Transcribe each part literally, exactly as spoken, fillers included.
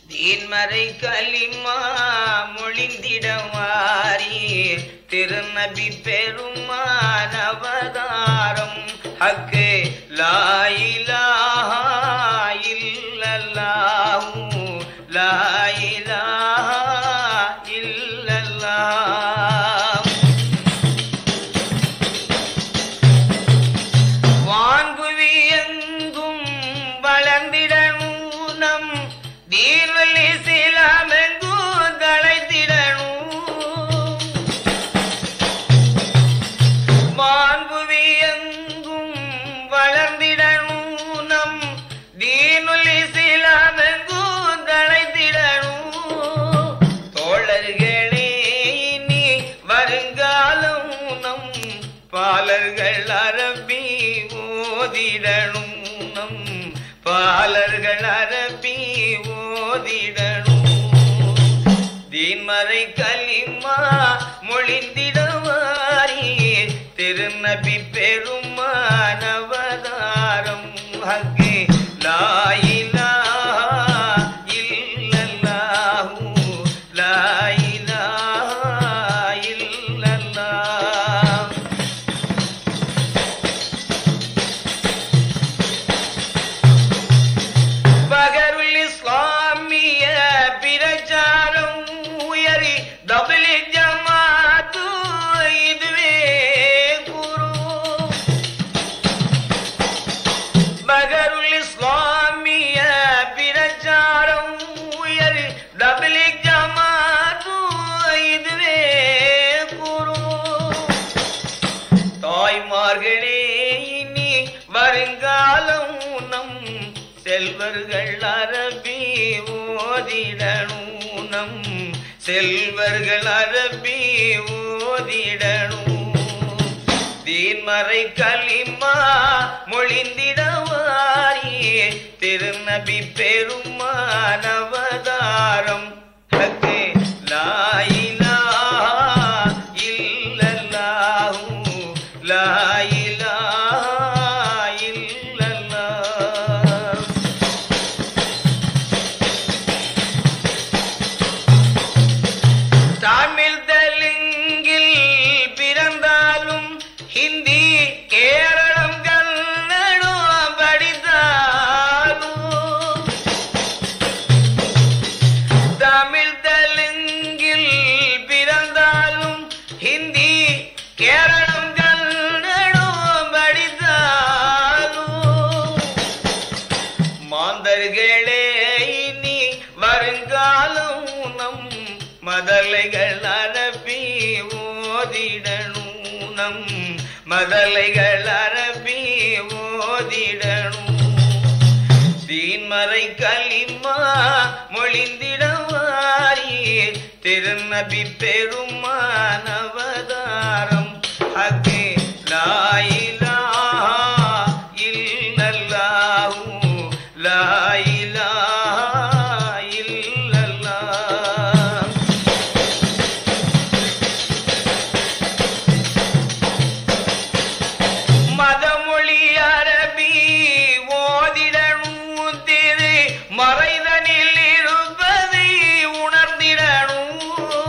தீன்மறை கலிமா மொழிந்திடவாரி திருநபி பெருமான் அவதாரம் ஹக்கு லா இலாஹா இல்லல்லாஹு லா இலாஹா இல்லல்லாஹ். வான்புவி எங்கும் வளர்ந்திடணும் நம் தீனுல் இஸ்லாம் எங்கும் தழைத்திடணும். வான்புவி எங்கும் வளர்ந்திடணும் நம் தீனுல் இஸ்லாம் எங்கும் தழைத்திடணும். தோழர்களே இனி வருங்காலம் நம் பாலர்கள் அரபி ஓதிடணும். நம் பாலர்கள் அரபி ஓதிடணும். தீன்மறை கலிமா மொழிந்திடவாரி திருநபி பெருமான் அவதாரம் ஹக்கு லா இலாஹா இல்லல்லாஹு லா இலாஹா இல்லல்லாஹ். பகருல் இஸ்லாமிய பிரச்சாரம் உயரி தபிலி ஜமாத்து இதுவே குரு. பகருல் இஸ்லாமிய பிரச்சாரம் உயரி தபிலி ஜமாத்து இதுவே குரு. தாய்மார்களே இனி வருங்காலம் நம் செல்வர்கள் அரபி ஓதிடணும். நம் செல்வர்கள் அரபி ஓதிடணும். தீன்மறை கலிமா மொழிந்திடவாரி திருநபி பெருமான் அவதாரம் ஹக்கு லா இலாஹா இல்லல்லாஹு லா இலாஹா இல்லல்லாஹ். தமிழ் தெலுங்கில் பிறந்தாலும் ஹிந்தி கேரளம் கன்னடம் படித்தாலும். தமிழ் தெலுங்கில் பிறந்தாலும் ஹிந்தி கேரளம் கன்னடம் படித்தாலும். மாந்தர்களே இனி வருங்காலம் நம் மதலைகள் அரபி ஓதிடணும். நம் மதலைகள் அரபி ஓதிடணும். தீன்மறை கலிமா மொழிந்திடவாரி திருநபி பெருமான் அவதாரம் ஹக்கு லா இலாஹா இல்லல்லாஹு லா இலாஹா இல்லல்லாஹ். மதமொழி அரபி ஓதிடணும். திரு மறைதனில் இருப்பதை உணர்ந்திடணும்.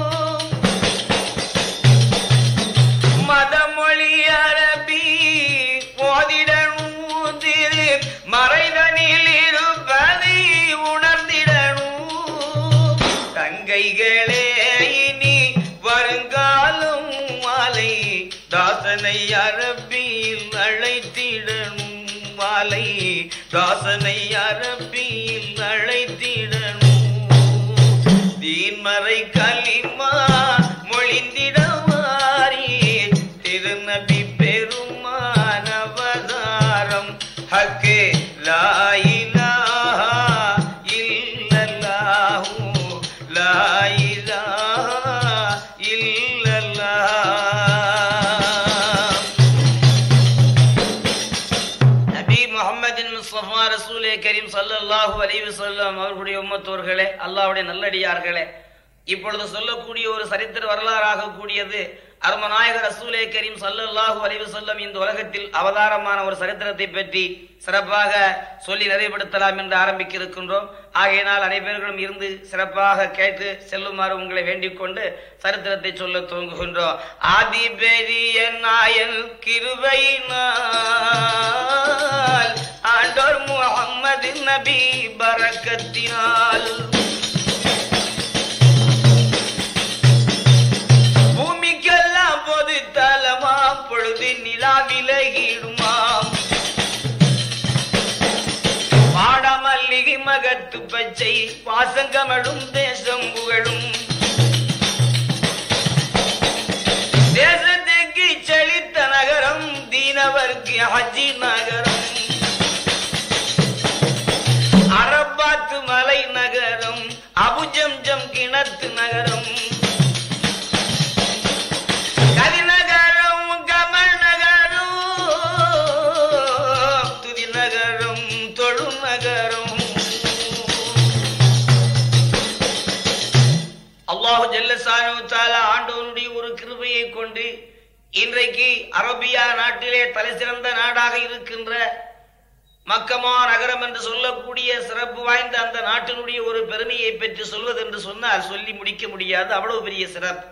மதமொழி அரபி ஓதிடணும். திரு மறைதனில் இருப்பதை உணர்ந்திடணும். தங்கைகளே இனி வருங்காலம் மாலை தாசனை அரபியில் அழைத்திடணும். மாலை தாசனை அரபியில் அழைத்திடணும். தீன்மறை கலிமா மொழிந்திடவாரி திருநபி பெருமான் அவதாரம் ஹக்கு லா இலாஹா இல்லல்லாஹு லா இலாஹா இல்லல்லாஹ். நபி முஹம்மதின் முஸ்தஃபா ரசூலே கரீம் ஸல்லல்லாஹு அலைஹி வஸல்லம் அவர்களுடைய உம்மத்தோர்களே, அல்லாஹ்வுடைய நல்லடியார்களே, இப்பொழுது சொல்லக்கூடிய ஒரு சரித்திர வரலாறாக கூடியது அருமநாயகர் ரசூலே கரீம் ஸல்லல்லாஹு அலைஹி வஸல்லம் இந்த உலகத்தில் அவதாரமான ஒரு சரித்திரத்தை பற்றி சிறப்பாக சொல்லி நிறைவுபடுத்தலாம் என்று ஆரம்பிக்க இருக்கின்றோம். ஆகையினால் அனைவர்களும் இருந்து சிறப்பாக கேட்டு செல்லுமாறு உங்களை வேண்டிக் கொண்டு சரித்திரத்தை சொல்ல துவங்குகின்றோம். ஆதி பெரிய நாயன் கிருபையினால் ஆண்டோர் முஹம்மது நபி பரக்கத்தினால் பொது தலமா பொழுது நிலா விலகிடுமாம் பாடமல்லிகை மகத்து பச்சை பாசங்கமடும் தேசம் புகழும் தேசத்துக்கு செழித்த நகரம் தீனவர்க்கு ஹஜ்ஜி நகரம் அரபாத்து மலை நகரம் அபுஜம்ஜம் கிணத்து நகரம் அல்லாஹ் ஜல்ல ஷானஹு தஆலா ஆண்டவனுடைய ஒரு கிருபையை கொண்டு இன்றைக்கு அரபியா நாட்டிலே தலை சிறந்த நாடாக இருக்கின்ற மக்கமா நகரம் என்று சொல்லக்கூடிய சிறப்பு வாய்ந்த அந்த நாட்டினுடைய ஒரு பெருமையை பற்றி சொல்வது என்று சொன்னால் சொல்லி முடிக்க முடியாது. அவ்வளவு பெரிய சிறப்பு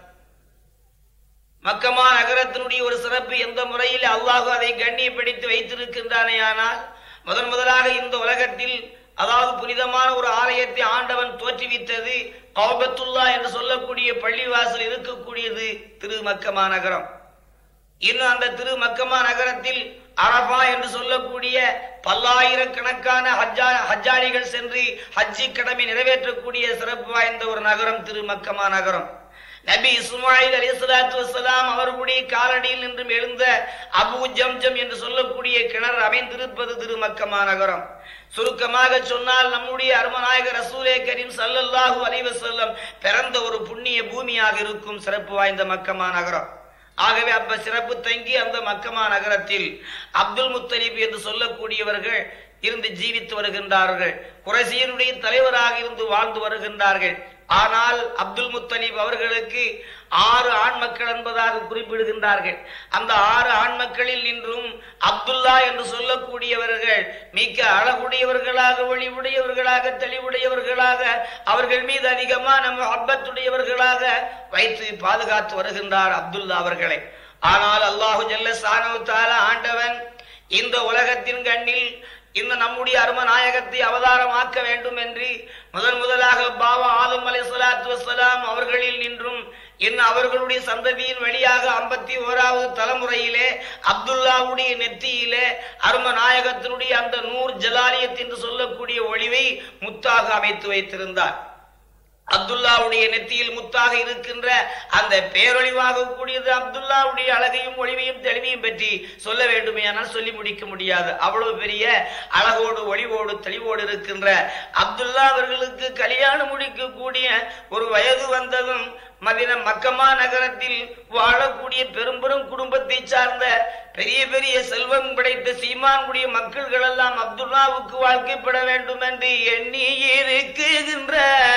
மக்கமா நகரத்தினுடைய ஒரு சிறப்பு. எந்த முறையில் அல்லாஹ் அதை கண்ணியப்படுத்தி வைத்திருக்கின்றானே ஆனால் முதன் முதலாக இந்த உலகத்தில் அதாவது புனிதமான ஒரு ஆலயத்தை ஆண்டவன் தோற்றுவித்தது கஅபத்துல்லா என்று சொல்லக்கூடிய பள்ளிவாசல் இருக்கக்கூடியது திரு மக்கமா நகரம். இன்னும் அந்த திரு மக்கமா நகரத்தில் அரபா என்று சொல்லக்கூடிய பல்லாயிரக்கணக்கான ஹஜ்ஜா ஹஜ்ஜாரிகள் சென்று ஹஜ்ஜி கடமை நிறைவேற்றக்கூடிய சிறப்பு வாய்ந்த ஒரு நகரம் திரு மக்கமா நகரம். நபி இஸ்மாயில் அலைஹிஸ்ஸலாத்து வஸ்ஸலாம் அவர்களுடைய காலடியில் நின்றும் எழுந்த அபு ஜம்ஜம் என்று சொல்லக்கூடிய கிணறு அமைந்திருப்பது திரு மக்கமா நகரம். சுருக்கமாக சொன்னால் நம்முடைய அருமநாயகர் ரசூலே கரீம் ஸல்லல்லாஹு அலைஹி வஸல்லம் பிறந்த ஒரு புண்ணிய பூமியாக இருக்கும் சிறப்பு வாய்ந்த மக்கமா நகரம். ஆகவே அப்ப சிறப்பு தங்கி அந்த மக்கமா நகரத்தில் அப்துல் முத்தலிப் என்று சொல்லக்கூடியவர்கள் இருந்து ஜீவித்து வருகின்றார்கள். குறைஷியருடைய தலைவராக இருந்து வாழ்ந்து வருகின்றார்கள். ஆனால் அப்துல் முத்தலிப் அவர்களுக்கு ஆறு ஆண் மக்கள் என்பதாக குறிப்பிடுகின்றார்கள். அந்த ஆறு ஆண் மக்களில் நின்றும் அப்துல்லா என்று சொல்லக்கூடியவர்கள் மிக்க அழகுடையவர்களாக ஒளிவுடையவர்களாக தெளிவுடையவர்களாக அவர்கள் மீது அதிகமான முஹப்பத்துடையவர்களாக வைத்து பாதுகாத்து வருகின்றார் அப்துல்லா அவர்களை. ஆனால் அல்லாஹு ஜல்ல ஷானஹு தஆலா ஆண்டவன் இந்த உலகத்தின் கண்ணில் இந்த நம்முடைய அருமநாயகத்தை அவதாரமாக்க வேண்டும் என்று முதன் முதலாக பாபா ஆதம் அலைஹிஸ்ஸலாத்து வஸ்ஸலாம் அவர்களில் நின்றும் இன்னும் அவர்களுடைய சந்ததியின் வழியாக ஐம்பத்தி ஓராவது தலைமுறையிலே அப்துல்லாவுடைய நெத்தியிலே அருமநாயகத்தினுடைய அந்த நூர் ஜலாலியத் என்று சொல்லக்கூடிய ஒளிவை முத்தாக அமைத்து வைத்திருந்தார். அப்துல்லாவுடைய நெத்தியில் முத்தாக இருக்கின்ற அந்த பேரொழிவாக கூடியது அப்துல்லாவுடைய அழகையும் ஒளிவையும் தெளிவையும் பற்றி சொல்ல வேண்டுமே ஆனால் சொல்லி முடிக்க முடியாது. அவ்வளவு பெரிய அழகோடு ஒளிவோடு தெளிவோடு இருக்கின்ற அப்துல்லா அவர்களுக்கு கல்யாணம் முடிக்கக்கூடிய ஒரு வயது வந்ததும் மதின மக்கமா நகரத்தில் வாழக்கூடிய பெரும் பெரும் குடும்பத்தை சார்ந்த பெரிய பெரிய செல்வம் படைத்த சீமான்குடிய மக்கள்கள் எல்லாம் அப்துல்லாவுக்கு வாழ்க்கைப்பட வேண்டும் என்று எண்ணி இருக்குகின்ற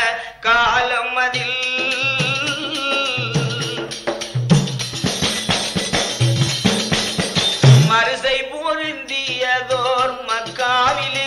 காலம் அதில் மரிசை பொருந்தியதோர் மக்காவிலே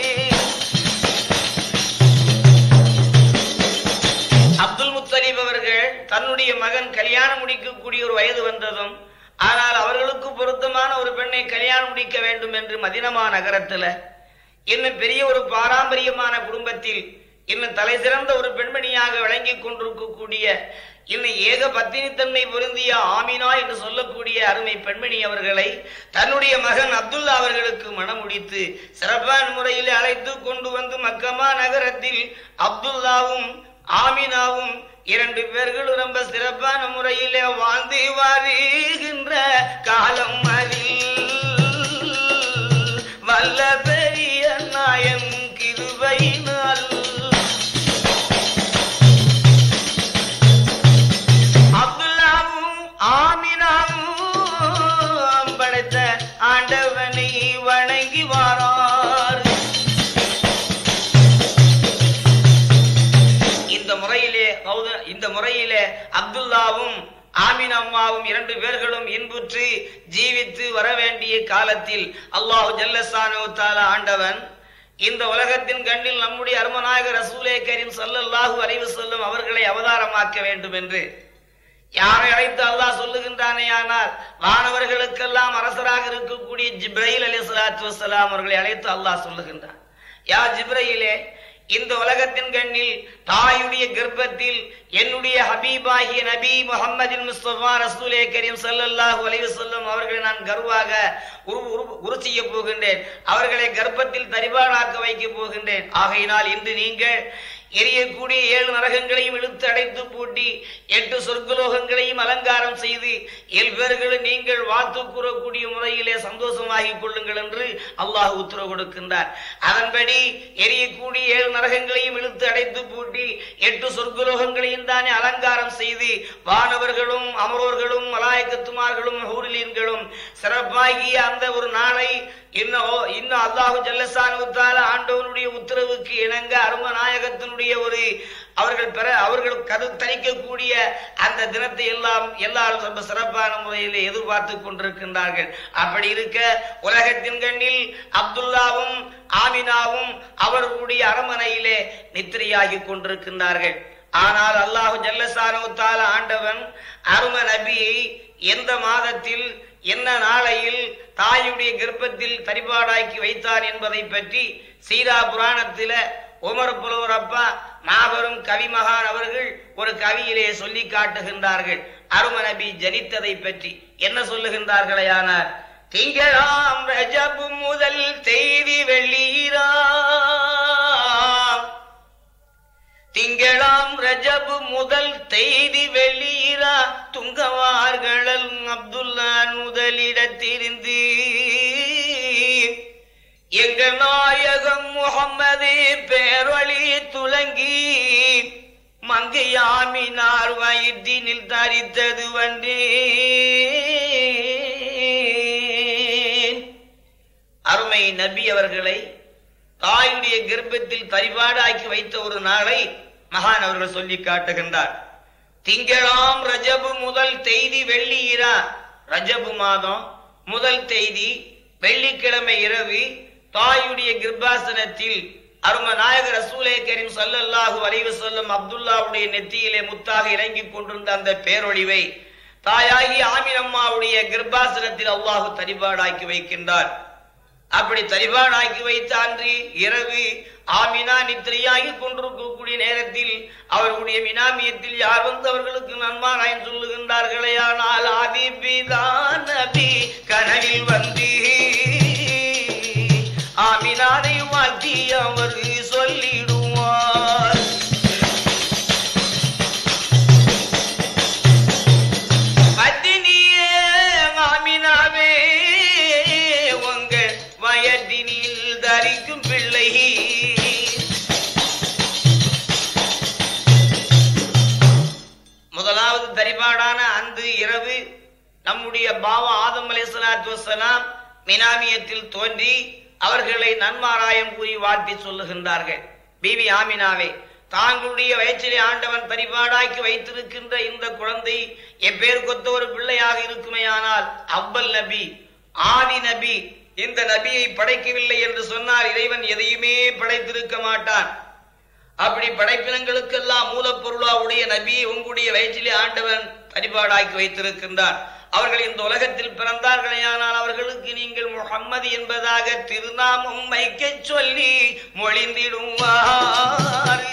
அப்துல் முத்தலிப் அவர்கள் தன்னுடைய மகன் கல்யாணம் முடிக்கக்கூடிய ஒரு வயது வந்ததும் ஆனால் அவர்களுக்கு பொருத்தமான ஒரு பெண்ணை கல்யாணம் முடிக்க வேண்டும் என்று மதினமா நகரத்துல இன்னும் பெரிய ஒரு பாரம்பரியமான குடும்பத்தில் இன்னும் தலை சிறந்த ஒரு பெண்மணியாக விளங்கி கொண்டிருக்கக்கூடிய இன்னும் ஏக பத்தினித்தன்மை பொருந்திய ஆமினா என்று சொல்லக்கூடிய அருமை பெண்மணி அவர்களை தன்னுடைய மகன் அப்துல்லா அவர்களுக்கு மணமுடித்து சிறப்பான முறையில் அழைத்து கொண்டு வந்து மக்கமா நகரத்தில் அப்துல்லாவும் ஆமினாவும் இரண்டு பேர்களும் ரொம்ப சிறப்பான முறையிலே வாழ்ந்து வருகின்ற காலம் அதில் வல்ல பெரிய நாயன் கிருபையினால் அப்துல்லாவும் ஆமினாவும் படைத்த ஆண்டவனை வணங்கி வாரார். இந்த முறையிலே இந்த முறையிலே அப்துல்லாவும் ஆமினா அம்மாவும் இரண்டு பேர்களும் இன்புற்று ஜீவித்து வர வேண்டிய காலத்தில் அல்லாஹு ஜல்லஷானஹு தஆலா ஆண்டவன் இந்த உலகத்தின் கண்ணில் நம்முடைய அருமநாயகர் ரசூலே கரீம் ஸல்லல்லாஹு அலைஹி வஸல்லம் அவர்களை அவதாரமாக்க வேண்டும் என்று யாரை அழைத்து அல்லாஹ் சொல்லுகின்றானே, ஆனால் வானவர்களுக்கெல்லாம் அரசராக இருக்கக்கூடிய ஜிப்ரீல் அலைஹிஸ்ஸலாத்து வஸ்ஸலாம் அவர்களை அழைத்து அல்லாஹ் சொல்லுகின்றான், யா ஜிப்ரீலே, இந்த உலகத்தின் கண்ணில் தாயுடைய கர்ப்பத்தில் என்னுடைய ஹபீபாகிய நபி முஹம்மதின் முஸ்தபா ரசூலே கரீம் ஸல்லல்லாஹு அலைஹி வஸல்லம் அவர்களை நான் கர்வாக உரு செய்ய போகின்றேன். அவர்களை கர்ப்பத்தில் தரிபானாக்க வைக்க போகின்றேன். ஆகையினால் இன்று நீங்கள் எரியக்கூடிய ஏழு நரகங்களையும் இழுத்து அடைத்து பூட்டி எட்டு சொர்க்கலோகங்களையும் அலங்காரம் செய்து ஏழு பேர்களை நீங்கள் வாழ்த்து கூறக்கூடிய முறையிலே சந்தோஷமாகிக் கொள்ளுங்கள் என்று அல்லாஹ் உத்தரவு கொடுக்கின்றார். அதன்படி எரியக்கூடிய ஏழு நரகங்களையும் இழுத்து அடைத்து பூட்டி எட்டு சொர்க்கலோகங்களையும் தானே அலங்காரம் செய்து வானவர்களும் அமரோர்களும் மலாய்க்கத்துமார்களும் ஹூரிலீன்களும் சிறப்பாகிய அந்த ஒரு நாளை இன்னும் இன்னும் அல்லாஹு ஜல்லஷானஹு தஆலா ஆண்டவனுடைய உத்தரவுக்கு இணங்க அரும நாயகத்தினுடைய ஒரு அவர்கள் பெற அவர்கள் கருத்தரிக்கக்கூடிய அந்த தினத்தை எல்லாம் எல்லாரும் ரொம்ப சிறப்பான முறையில் எதிர்பார்த்து கொண்டிருக்கின்றார்கள். அப்படி இருக்க உலகத்தின் கண்ணில் அப்துல்லாவும் ஆமினாவும் அவர்களுடைய அரமனையிலே நித்திரையாகி கொண்டிருக்கின்றார்கள். ஆனால் அல்லாஹு ஜல்லஷானஹு தஆலா ஆண்டவன் அரும நபியை எந்த மாதத்தில் என்ன நாளையில் தாயுடைய கர்ப்பத்தில் தரிபாடாக்கி வைத்தார் என்பதை பற்றி சீரா புராணத்தில உமர் புலவர் அப்பா மாபெரும் கவிமகான் அவர்கள் ஒரு கவியிலே சொல்லி காட்டுகின்றார்கள். அரும நபி ஜனித்ததை பற்றி என்ன சொல்லுகின்றார்களேயானார், திங்களாம் ரஜபு முதல் தேதி வெள்ளீரா, திங்களாம் ரஜபு முதல் தேதி வெள்ளீரா, துங்கவார்களல் அப்துல்லா முதலிடத்திருந்து எங்க நாயகம் முஹம்மதே பேரொளி துலங்கி மங்கையாமினார் வயிற்றினில் தரித்தது வந்தே. அருமை நபி அவர்களை தாயுடைய கர்ப்பத்தில் தரிபாடாக்கி வைத்த ஒரு நாளை மகான் அவர்கள் சொல்லி காட்டுகின்றார். திங்களாம் ரஜபு முதல் தேதி வெள்ளியிரா, ரஜபு மாதம் முதல் தேதி வெள்ளிக்கிழமை இரவு தாயுடைய கிர்பாசனத்தில் அரும நாயகர் ரசூலே கரீம் ஸல்லல்லாஹு அலைஹி வஸல்லம் அப்துல்லாவுடைய நெத்தியிலே முத்தாக இறங்கிக் கொண்டிருந்த அந்த பேரொழிவை தாயாகி ஆமினம்மாவுடைய கிர்பாசனத்தில் அல்லாஹு தரிபாடாக்கி வைக்கின்றார். அப்படி தரிபாடாக்கி வைத்த அன்று இரவு ஆமினா நித்திரையாகி கொண்டிருக்கக்கூடிய நேரத்தில் அவர்களுடைய மினாமியத்தில் யார் வந்து அவர்களுக்கு நன்மாராயம் சொல்லுகின்றார்களே, ஆனால் ஆதிபிதான் நபி கனவில் வந்து ஆமினாரை வாட்டி அவர் சொல்லிடுவார். பத்தினியே ஆமினாவே உங்க வயதினில் தரிக்கும் பிள்ளை. முதலாவது தரிபாடான அந்த இரவு நம்முடைய பாவா ஆதம் அலைஹிஸ்ஸலாத்து வஸ்ஸலாம் மினாமியத்தில் தோன்றி அவர்களை நன்மாராயம் கூறி வாழ்த்தி சொல்லுகின்றார்கள். பிபி ஆமினாவே, தாங்களுடைய வயிற்றிலே ஆண்டவன் பரிபாடாக்கி வைத்திருக்கின்ற இந்த குழந்தை எப்பேர் கொத்த ஒரு பிள்ளையாக இருக்குமேயானால் அவ்வல் நபி ஆதி நபி இந்த நபியை படைக்கவில்லை என்று சொன்னால் இறைவன் எதையுமே படைத்திருக்க மாட்டான். அப்படி படைப்பினங்களுக்கெல்லாம் மூலப்பொருளா உடைய நபியை உங்களுடைய வயிற்றிலே ஆண்டவன் பரிபாடாக்கி வைத்திருக்கின்றார். அவர்கள் இந்த உலகத்தில் பிறந்தார்களேயானால் அவர்களுக்கு நீங்கள் முஹம்மது என்பதாக திருநாமம் வைக்க சொல்லி மொழிந்திடுவார்.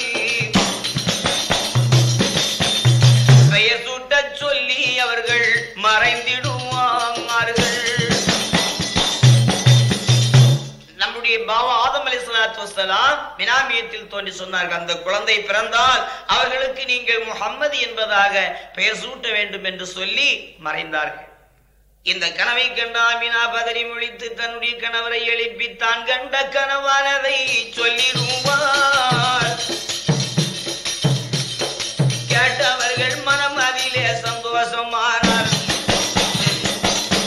பெயர் சூட்ட சொல்லி அவர்கள் மறைந்திடுவார்கள். நம்முடைய பாவா ஆதம் அலைஹிஸ்ஸலாத்து வஸ்ஸலாம் மினாமியத்தில் தோன்றி சொன்னார்கள், அந்த குழந்தை பிறந்தால் அவர்களுக்கு நீங்கள் முஹம்மது என்பதாக பெயர் சூட்ட வேண்டும் என்று சொல்லி மறைந்தார்கள். இந்த கனவை கண்ட ஆமினா பதறி முழித்து தன்னுடைய கணவரை எழுப்பி தான் கண்ட கனவானதை சொல்லிடுவார். கேட்டவர்கள் மனம் அதிலே சந்தோஷமானார்.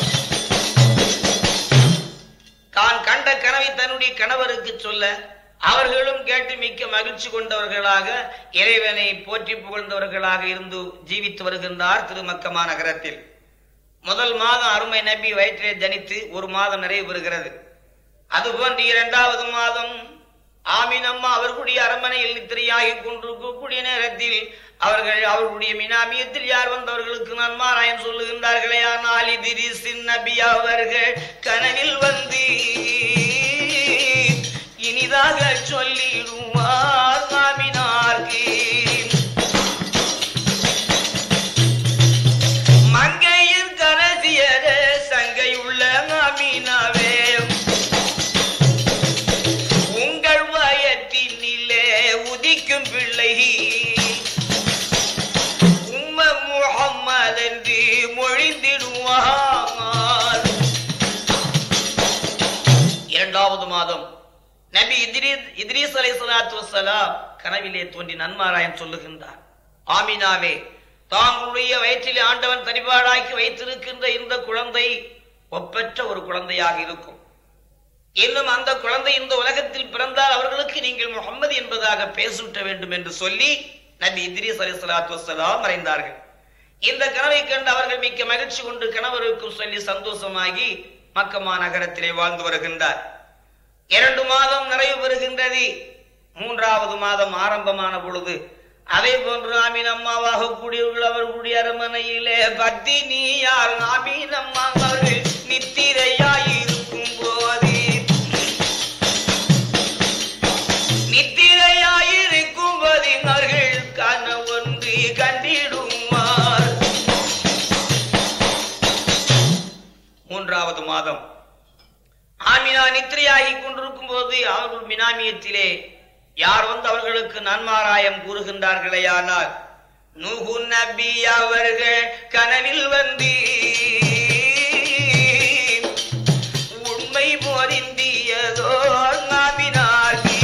தான் கண்ட கனவை தன்னுடைய கணவருக்கு சொல்ல அவர்களும் கேட்டு மிக்க மகிழ்ச்சி கொண்டவர்களாக இறைவனை போற்றி புகழ்ந்தவர்களாக இருந்து ஜீவித்து வருகின்றார் திருமக்கமா நகரத்தில். முதல் மாதம் அருமை நபி வயிற்றிலே ஜனித்து ஒரு மாதம் நிறைவு பெறுகிறது. அதுபோன்று இரண்டாவது மாதம் ஆமினம்மா அவர்களுடைய அரண்மனையில் நித்திரையாகி கொண்டிருக்கக்கூடிய நேரத்தில் அவர்கள் அவர்களுடைய மினாமியத்தில் யார் வந்தவர்களுக்கு நன்மாராயம் சொல்லுகின்றார்களே, ஆனால் இத்ரீஸ் நபி அவர்கள் கனவில் வந்து இனிதாக சொல்லிடுவார் ஆமினார்க்கு, மங்கையின் கரசியர சங்கை உள்ள ஆமினாவே, உங்கள் வயத்தினிலே உதிக்கும் பிள்ளை உம்ம முஹம்மது என்று மொழிந்திடுவார். இரண்டாவது மாதம் நபி இத்ரீஸ் இத்ரீஸ் அலைஹிஸ்ஸலாத்து வஸ்ஸலாம் கனவிலே தோன்றி நன்மாராயம் சொல்லுகின்றார். ஆமினாவே, தாங்களுடைய வயிற்றிலே ஆண்டவன் தனிபாடாக்கி வைத்திருக்கின்ற இந்த குழந்தை ஒப்பற்ற ஒரு குழந்தையாக இருக்கும். இன்னும் அந்த குழந்தை இந்த உலகத்தில் பிறந்தால் அவர்களுக்கு நீங்கள் முஹம்மது என்பதாக பேசூட்ட வேண்டும் என்று சொல்லி நபி இத்ரீஸ் அலைஹிஸ்ஸலாத்து வஸ்ஸலாம் மறைந்தார்கள். இந்த கனவை கண்டு அவர்கள் மிக்க மகிழ்ச்சி கொண்டு கணவருக்கும் சொல்லி சந்தோஷமாகி மக்கமா நகரத்திலே வாழ்ந்து வருகின்றார். இரண்டு மாதம் நிறைவு பெறுகின்றது. மூன்றாவது மாதம் ஆரம்பமான பொழுது அதே போன்று ஆமீனம்மாவாக கூடியவர்கள் அவர்களுடைய அரண்மனையிலே பத்தினியார் ஆமீனம்மா அவர்கள் நித்திரையாயிருக்கும் போது நித்திரையாயிருக்கும் போது அவர்கள் கனவொன்று கண்டிடுவார். மூன்றாவது மாதம் ஆமினா நித்திரையாகி கொண்டிருக்கும் போது அவர்கள் மினாமியத்திலே யார் வந்து அவர்களுக்கு நன்மாராயம் கூறுகின்றார்களேயானால் நூஹு நபி அவர்கள் கனவில் வந்து உண்மை பொருந்தியதோ ஆமினார்க்கு,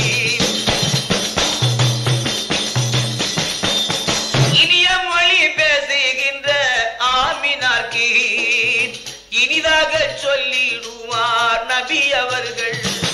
இனிய மொழி பேசுகின்ற ஆமினார்க்கு இனிதாக சொல்லிடுவார் நபி அவர்கள்.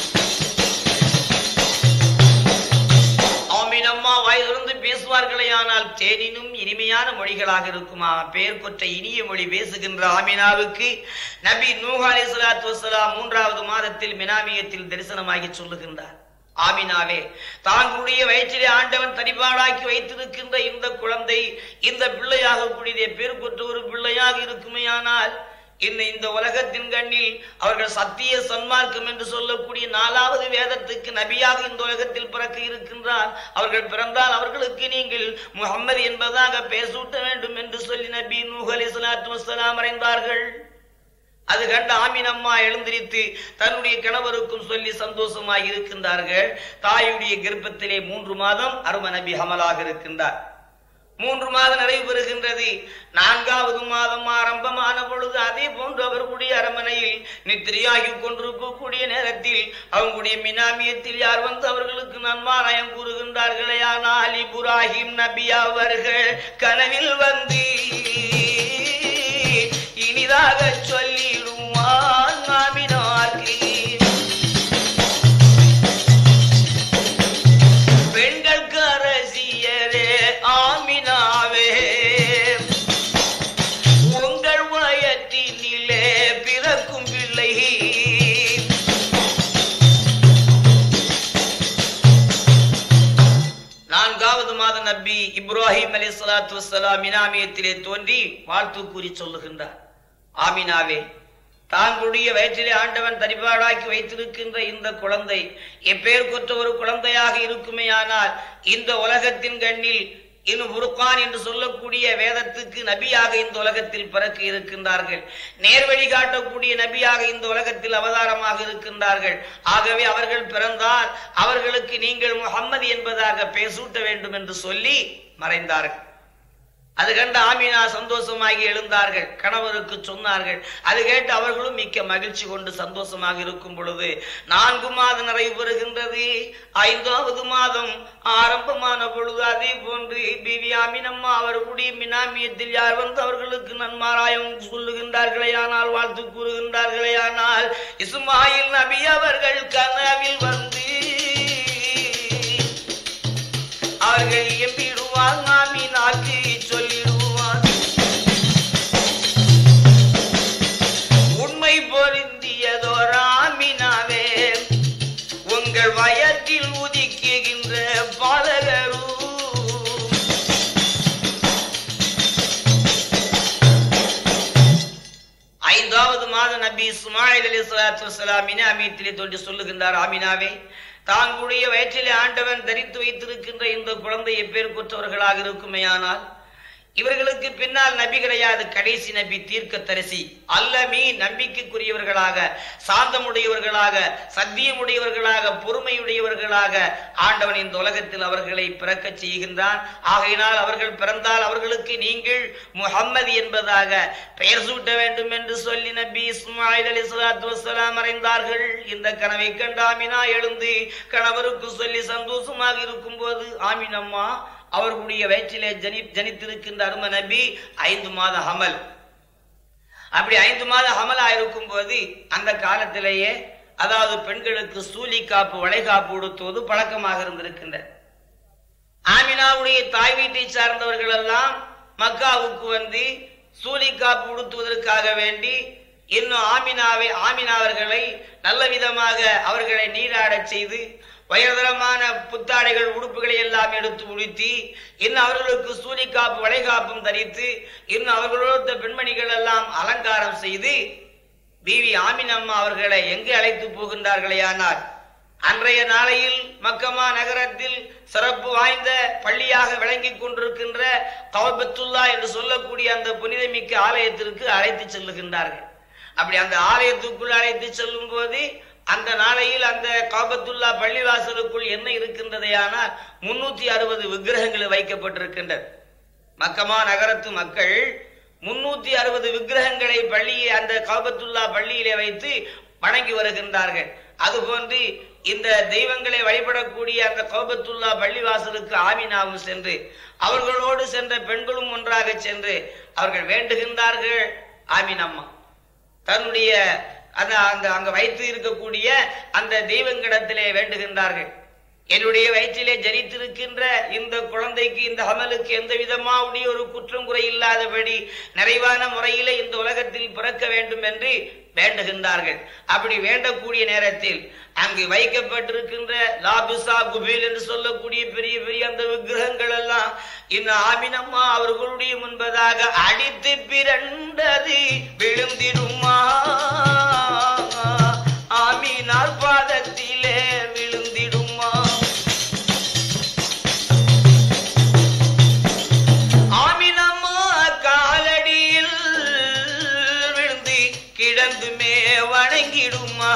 ஆமீனம்மா வாயிலிருந்து பேசுவார்களே, ஆனால் தேனினும் இனிமையான மொழிகளாக இருக்குமா பெயர் கொற்ற இனிய மொழி பேசுகின்ற ஆமினாவுக்கு நபி நூஹ் அலைஹிஸ்ஸலாத்து வஸ்ஸலாம் மூன்றாவது மாதத்தில் மினாமியத்தில் தரிசனமாகி சொல்லுகின்றார். ஆமினாவே, தாங்களுடைய வயிற்றிலே ஆண்டவன் தனிபாடாக்கி வைத்திருக்கின்ற இந்த குழந்தை இந்த பிள்ளையாக கூடிய பேர் கொற்ற ஒரு பிள்ளையாக இருக்குமேயானால் இன்னும் இந்த உலகத்தின் கண்ணில் அவர்கள் சத்திய சன்மார்க்கம் என்று சொல்லக்கூடிய நாலாவது வேதத்துக்கு நபியாக இந்த உலகத்தில் பிறக்க இருக்கின்றார். அவர்கள் பிறந்தால் அவர்களுக்கு நீங்கள் முஹம்மது என்பதாக பேசூட்ட வேண்டும் என்று சொல்லி நபி நூஹ் அலைஹிஸ்ஸலாத்து வஸ்ஸலாம் மறைந்தார்கள். அது கண்ட ஆமீனம்மா எழுந்திரித்து தன்னுடைய கணவருக்கும் சொல்லி சந்தோஷமாக இருக்கின்றார்கள். தாயுடைய கர்ப்பத்திலே மூன்று மாதம் அரும நபி ஹமலாக இருக்கின்றார். மூன்று மாதம் நிறைவு பெறுகின்றது. நான்காவது மாதம் ஆரம்பமான பொழுது அதே போன்று அவர்களுடைய அரண்மனையில் நித்திரையாகி கொண்டிருக்கக்கூடிய நேரத்தில் அவங்களுடைய மினாமியத்தில் யார் வந்து அவர்களுக்கு நன்மாராயம் கூறுகின்றார்களே, ஆனால் இப்ராஹிம் நபி அவர்கள் கனவில் வந்து இனிதாக சொல்லிடுவான் ஆமினார்க்கு, பெண்கள் கரசியரே ஆமினாவே, உங்கள் வயத்தினிலே பிறக்கும் பிள்ளை நான்காவது மாத நபி இப்ராஹிம் அலைஹிஸ்ஸலாத்து வஸ்ஸலாம் மினாமியத்திலே தோன்றி வாழ்த்து கூறி சொல்லுகின்றார். ஆமினாவே, தாங்களுடைய வயிற்றிலே ஆண்டவன் தனிபாடாக்கி வைத்திருக்கின்ற இந்த குழந்தை எப்பேர் கொற்ற ஒரு குழந்தையாக இருக்குமே, ஆனால் இந்த உலகத்தின் கண்ணில் இன்னும் புர்கான் என்று சொல்லக்கூடிய வேதத்துக்கு நபியாக இந்த உலகத்தில் பிறக்க இருக்கின்றார்கள். நேர்வழி காட்டக்கூடிய நபியாக இந்த உலகத்தில் அவதாரமாக இருக்கின்றார்கள். ஆகவே அவர்கள் பிறந்தால் அவர்களுக்கு நீங்கள் முஹம்மது என்பதாக பேசூட்ட வேண்டும் என்று சொல்லி மறைந்தார்கள். அது கண்டு ஆமீனா சந்தோஷமாகி எழுந்தார்கள். கணவருக்கு சொன்னார்கள். அது கேட்டு அவர்களும் மிக்க மகிழ்ச்சி கொண்டு சந்தோஷமாக இருக்கும் பொழுது நான்கு மாதம் நிறைவு பெறுகின்றது. ஐந்தாவது மாதம் ஆரம்பமான பொழுது அதே போன்று பிவி ஆமினம்மா அவர்களுடைய மினாமியத்தில் யார் வந்து அவர்களுக்கு நன்மாராயம் சொல்லுகின்றார்களே, ஆனால் வாழ்த்து கூறுகின்றார்களே, ஆனால் இஸ்மாயில் நபி அவர்கள் கனவில் வந்து அவர்கள் எம்பிடுவார் ஆமினாக்கு சொல்லிடுவார். உண்மை பொருந்தியதோர் ஆமினாவே உங்கள் வயத்தில் உதிக்குகின்ற பாலகரு. ஐந்தாவது மாத நபி இஸ்மாயில் அலைஹிஸ்ஸலாத்து வஸ்ஸலாம் அமீத்திலே தோன்றி சொல்லுகின்றார், ஆமினாவே தாங்களுடைய வயிற்றிலே ஆண்டவன் தரித்து வைத்திருக்கின்ற இந்த குழந்தை எப்பேர் கொற்றவர்களாக இருக்குமேயானால் இவர்களுக்கு பின்னால் நபி கிடையாது, கடைசி நபி தீர்க்க தரிசி அல்லமீ நம்பிக்கைக்குரியவர்களாக, சாந்தமுடையவர்களாக, சத்தியமுடையவர்களாக, பொறுமையுடையவர்களாக ஆண்டவன் இந்த உலகத்தில் அவர்களை பிறக்க செய்கின்றான். ஆகையினால் அவர்கள் பிறந்தால் அவர்களுக்கு நீங்கள் முஹம்மது என்பதாக பெயர் சூட்ட வேண்டும் என்று சொல்லி நபி இஸ்மாயில் அலைஹிஸ்ஸலாத்து வஸ்ஸலாம் மறைந்தார்கள். இந்த கனவை கண்டு ஆமினா எழுந்து கணவருக்கு சொல்லி சந்தோஷமாக இருக்கும் போது, ஆமினம்மா அவர்களுடைய வயிற்றிலே ஜனி ஜனித்திருக்கின்ற அரும நபி ஐந்து மாத ஹமல். அப்படி ஐந்து மாத ஹமலா இருக்கும் போது அந்த காலத்திலேயே அதாவது பெண்களுக்கு சூலி காப்பு வளைகாப்பு உடுத்துவது பழக்கமாக இருந்திருக்கின்றது. ஆமினாவுடைய தாய் வீட்டை சார்ந்தவர்கள் எல்லாம் மக்காவுக்கு வந்து சூலி காப்பு உடுத்துவதற்காக வேண்டி இன்னும் ஆமினாவை ஆமினாவர்களை நல்ல விதமாக அவர்களை நீராடச் செய்து வயதரமான புத்தாடைகள் உடுப்புகளை எல்லாம் எடுத்து உடுத்தி இன்னும் அவர்களுக்கு சூலிக்காப்பு வளைகாப்பும் தரித்து இன்னும் அவர்களோட பெண்மணிகள் எல்லாம் அலங்காரம் செய்து பீவி ஆமினம்மா அவர்களை எங்கு அழைத்து போகின்றார்களே ஆனால் அன்றைய நாளையில் மக்கமா நகரத்தில் சிறப்பு வாய்ந்த பள்ளியாக விளங்கி கொண்டிருக்கின்ற கஅபத்துல்லா என்று சொல்லக்கூடிய அந்த புனிதமிக்க ஆலயத்திற்கு அழைத்து செல்லுகின்றார்கள். அப்படி அந்த ஆலயத்துக்குள் அழைத்து செல்லும் போது அந்த நாளையில் அந்த கஅபத்துல்லா பள்ளிவாசலுக்குள் என்ன இருக்கின்றதையானால் முன்னூத்தி அறுபது விக்கிரகங்கள் வைக்கப்பட்டிருக்கின்றது. மக்கமா நகரத்து மக்கள் முன்னூத்தி அறுபது விக்கிரகங்களை பள்ளியை அந்த கஅபத்துல்லா பள்ளியிலே வைத்து வணங்கி வருகின்றார்கள். அதுபோன்று இந்த தெய்வங்களை வழிபடக்கூடிய அந்த கஅபத்துல்லா பள்ளிவாசலுக்கு ஆமினாவும் சென்று அவர்களோடு சென்ற பெண்களும் ஒன்றாக சென்று அவர்கள் வேண்டுகின்றார்கள். ஆமினம்மா தன்னுடைய அந்த அந்த அங்க வைத்து இருக்கக்கூடிய அந்த தெய்வங்களிடத்திலே வேண்டுகின்றார்கள், என்னுடைய வயிற்றிலே ஜனித்திருக்கின்ற இந்த குழந்தைக்கு இந்த அமலுக்கு எந்த விதமாவுடைய ஒரு குற்றம் குறை இல்லாதபடி நிறைவான முறையிலே இந்த உலகத்தில் பிறக்க வேண்டும் என்று வேண்டுகின்றார்கள். அப்படி வேண்டக்கூடிய நேரத்தில் அங்கு வைக்கப்பட்டிருக்கின்ற லாபிசா குபேல் என்று சொல்லக்கூடிய பெரிய பெரிய அந்த விக்கிரகங்கள் எல்லாம் இந்த ஆமினம்மா அவர்களுடைய முன்பதாக அடித்து பிறண்டது விழுந்திடுமா, ஆமினார் பாதத்திலே விழுந்திடுமா. ஆமினம்மா காலடியில் விழுந்து கிடந்துமே வணங்கிடுமா.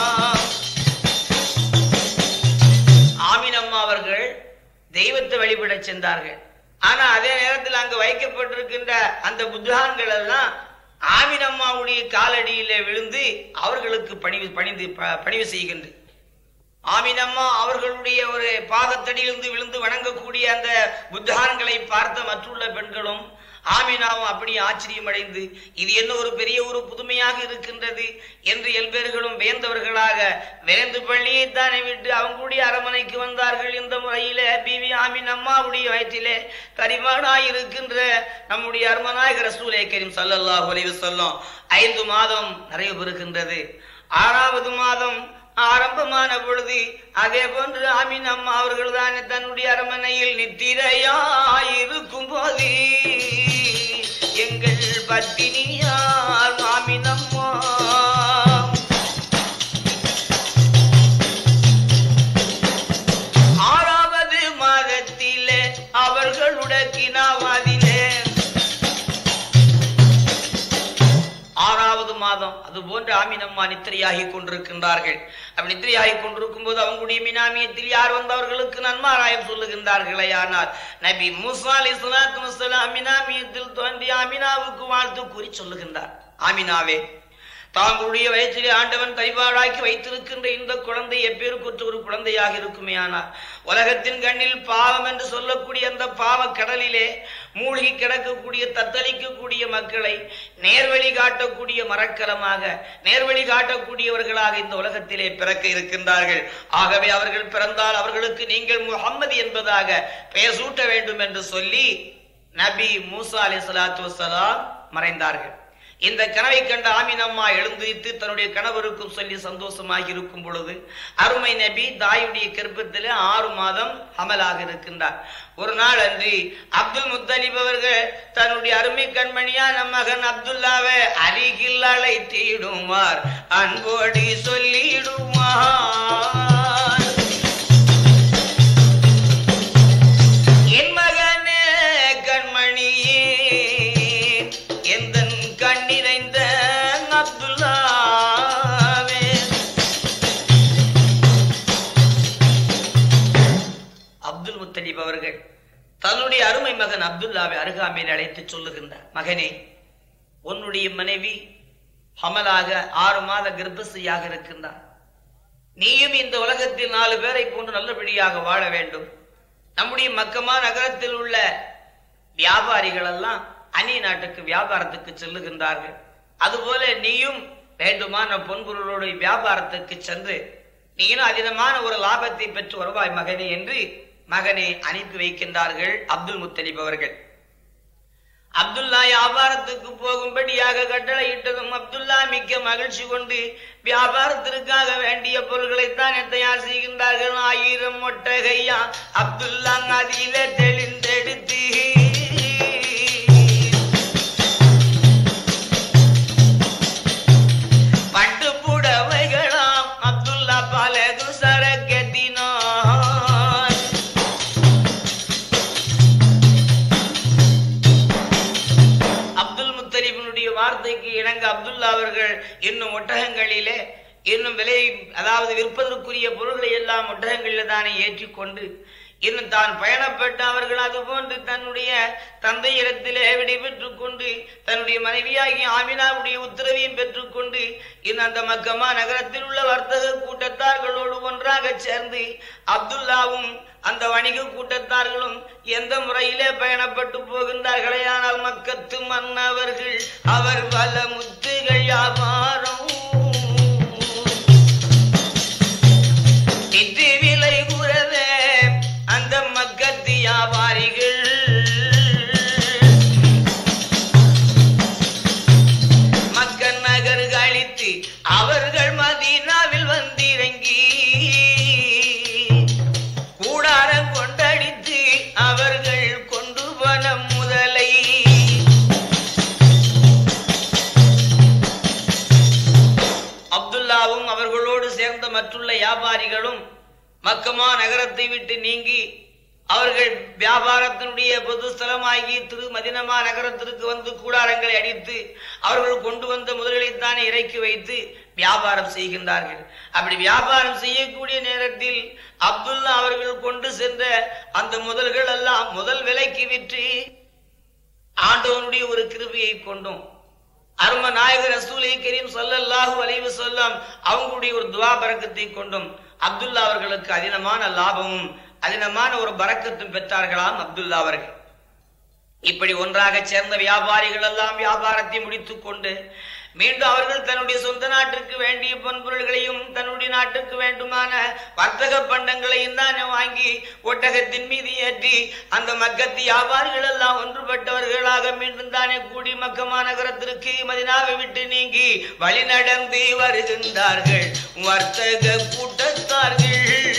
ஆமினம்மா அவர்கள் தெய்வத்தை வழிபட சென்றார்கள். ஆனா அதே நேரத்தில் அங்கு வைக்கப்பட்டிருக்கின்ற அந்த புத்தகங்கள் எல்லாம் ஆமினம்மாவுடைய காலடியிலே விழுந்து அவர்களுக்கு பணிவு பணிந்து பணிவு செய்கின்ற ஆமினம்மா அவர்களுடைய ஒரு பாதத்தடியிலிருந்து விழுந்து வணங்கக்கூடிய அந்த புத்தகங்களை பார்த்த மற்றுள்ள பெண்களும் ஆமினாவும் அப்படி ஆச்சரியம் அடைந்து இது என்ன ஒரு பெரிய ஒரு புதுமையாக இருக்கின்றது என்று எல்பேர்களும் வியந்தவர்களாக விரைந்து பள்ளியை தானே விட்டு அவங்களுடைய அரமனைக்கு வந்தார்கள். இந்த முறையில பிவி ஆமினம்மாவுடைய வயிற்றிலே கரிமானாய் இருக்கின்ற நம்முடைய அருமநாயக ரசூலே கரீம் ஸல்லல்லாஹு அலைஹி வஸல்லம் ஐந்து மாதம் நிறைவு பெறுகின்றது. ஆறாவது மாதம் ஆரம்பமான பொழுது அதே போன்று ஆமினம்மா அவர்கள் தான் தன்னுடைய அரமனையில் நித்திரையாயிருக்கும் போது எங்கள் பத்தினியார் ஆமினம்மா ஆறாவது மாதத்திலே அவர்களுடைய கினாவாதிலே ஆறாவது மாதம் அது போன்று ஆமினம்மா நித்திரையாகி கொண்டிருக்கின்றார்கள். அப்படி நித்திரையாகி கொண்டிருக்கும் போது அவங்களுடைய மினாமியத்தில் யார் வந்தவர்களுக்கு நன்மாராயம் சொல்லுகின்றார்களே ஆனால் நபி மூசா அலைஹிஸ்ஸலாத்து வஸ்ஸலாம் மினாமியத்தில் தோன்றி ஆமினாவுக்கு வாழ்த்து கூறி சொல்லுகின்றார், ஆமினாவே தாங்களுடைய வயிற்றிலே ஆண்டவன் தைவாடாக்கி வைத்திருக்கின்ற இந்த குழந்தை எப்பேருக்குற்ற ஒரு குழந்தையாக இருக்குமே ஆனால் உலகத்தின் கண்ணில் பாவம் என்று சொல்லக்கூடிய அந்த பாவ கடலிலே மூழ்கி கிடக்கக்கூடிய தத்தளிக்கக்கூடிய மக்களை நேர்வழி காட்டக்கூடிய மரக்கலமாக நேர்வழி காட்டக்கூடியவர்களாக இந்த உலகத்திலே பிறக்க இருக்கின்றார்கள். ஆகவே அவர்கள் பிறந்தால் அவர்களுக்கு நீங்கள் முஹம்மது என்பதாக பெயர் சூட்ட வேண்டும் என்று சொல்லி நபி மூசா அலைஹிஸ்ஸலாத்து வஸ்ஸலாம் மறைந்தார்கள். இந்த கனவை கண்ட ஆமினம்மா எழுந்திருத்து தன்னுடைய கணவருக்கும் சொல்லி சந்தோஷமாக இருக்கும் பொழுது அருமை நபி தாயுடைய கர்ப்பத்தில் ஆறு மாதம் அமலாக இருக்கின்றார். ஒரு நாள் அன்றி அப்துல் முத்தலிப் அவர்கள் தன்னுடைய அருமை கண்மணியான மகன் அப்துல்லாவை அருகில் அழைத்திடுவார், அன்போடு சொல்லிடுவார், என் மகனே கண்மணியே எந்தன் கண்ணிறைந்த அப்துல்லாவே. அப்துல் முத்தலிப் அவர்கள் தன்னுடைய அருமை மகன் அப்துல்லாவை அருகாமையில் அழைத்து சொல்லுகின்றார், மகனே, உன்னுடைய மனைவி ஹமலாக ஆறு மாத கர்ப்பசியாக இருக்கின்றார். நீயும் இந்த உலகத்தில் நாலு பேரை கொண்டு நல்லபடியாக வாழ வேண்டும். நம்முடைய மக்கமா நகரத்தில் உள்ள வியாபாரிகள் எல்லாம் அந்நிய நாட்டுக்கு வியாபாரத்துக்கு செல்லுகின்றார்கள். அதுபோல நீயும் வேண்டுமான பொன்பொருளோடு வியாபாரத்துக்கு சென்று நீனும் அதிகமான ஒரு லாபத்தை பெற்று வருவாய் மகனே என்று மகனை அனுப்பி வைக்கின்றார்கள் அப்துல் முத்தலிப் அவர்கள். அப்துல்லா வியாபாரத்துக்கு போகும்படியாக கட்டளையிட்டதும் அப்துல்லா மிக்க மகிழ்ச்சி கொண்டு வியாபாரத்திற்காக வேண்டிய பொருட்களைத்தான் தயார் செய்கின்றார்கள். ஆயிரம் ஒட்டகையா அப்துல்லா அதிலே தெளிந்தெடுத்து பட்டு புடவைகளாம் அப்துல்லா பலகு சரக்கத்தினார். அப்துல் முத்தலிபினுடைய வார்த்தைக்கு இணங்க அப்துல்லா அவர்கள் இன்னும் ஒட்டகங்களிலே இன்னும் விலை அதாவது விற்பதற்குரிய பொருள்களை எல்லாம் ஒட்டகங்களில் தானே ஏற்றிக்கொண்டு இன்னும் தான் பயணப்பட்ட அவர்கள் அதுபோன்று தன்னுடைய தந்தையிடத்திலே விடை பெற்றுக் கொண்டு தன்னுடைய மனைவியாகி ஆமினாவுடைய உத்தரவையும் பெற்றுக் கொண்டு இன்னும் அந்த மக்கமா நகரத்தில் உள்ள வர்த்தக கூட்டத்தார்களோடு ஒன்றாக சேர்ந்து அப்துல்லாவும் அந்த வணிக கூட்டத்தார்களும் எந்த முறையிலே பயணப்பட்டு போகின்றார்களே. ஆனால் மக்கத்து மன்னவர்கள் அவர் பல முத்துகள் வியாபாரம் நிதி விலை குறவே அந்த மக்கத்து வியாபாரிகள் மக்கள் நகர் கழித்து அவர்கள் மதீனாவில் வந்திறங்கி கூடாரம் கொண்டடித்து அவர்கள் கொண்டு போன முதலை அப்துல்லாவும் அவர்களோடு சேர்ந்த மற்றுள்ள வியாபாரிகளும் மக்கமா நகரத்தை விட்டு நீங்கி அவர்கள் வியாபாரத்தினுடைய பொது ஸ்தலமாகி திரு மதினமா நகரத்திற்கு வந்து கூடாரங்களை அடித்து அவர்கள் கொண்டு வந்த முதல்களைத்தானே இறக்கி வைத்து வியாபாரம் செய்கின்றார்கள். அப்படி வியாபாரம் செய்யக்கூடிய நேரத்தில் அப்துல்லா அவர்கள் கொண்டு சென்ற அந்த முதல்கள் எல்லாம் முதல் விலைக்கு விற்று ஆண்டவனுடைய ஒரு கிருபையை கொண்டும் அரும நாயகர் ரசூலை கரீம் ஸல்லல்லாஹு அலைஹி வஸல்லம் அவங்களுடைய ஒரு துஆ பரக்கத்தை கொண்டும் அப்துல்லா அவர்களுக்கு அதிகமான லாபமும் அதிகமான ஒரு பரக்கத்தும் பெற்றார்களாம் அப்துல்லா அவர்கள். இப்படி ஒன்றாக சேர்ந்த வியாபாரிகள் எல்லாம் வியாபாரத்தை முடித்துக் கொண்டு மீண்டும் அவர்கள் தன்னுடைய சொந்த நாட்டுக்கு வேண்டிய பொன்பொருள்களையும் தன்னுடைய நாட்டுக்கு வேண்டுமான வர்த்தக பண்டங்களையும் தானே வாங்கி ஒட்டகத்தின் மீது ஏற்றி அந்த மக்கத்து வியாபாரிகள் எல்லாம் ஒன்றுபட்டவர்களாக மீண்டும் தானே கூடி மக்கமா நகரத்திற்கு மதீனாவை விட்டு நீங்கி வழி நடந்து வருகின்றார்கள் வர்த்தக கூட்டத்தார்கள்.